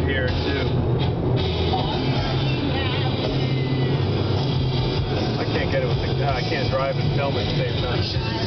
here too. I can't get it with the I can't drive and film at the same time.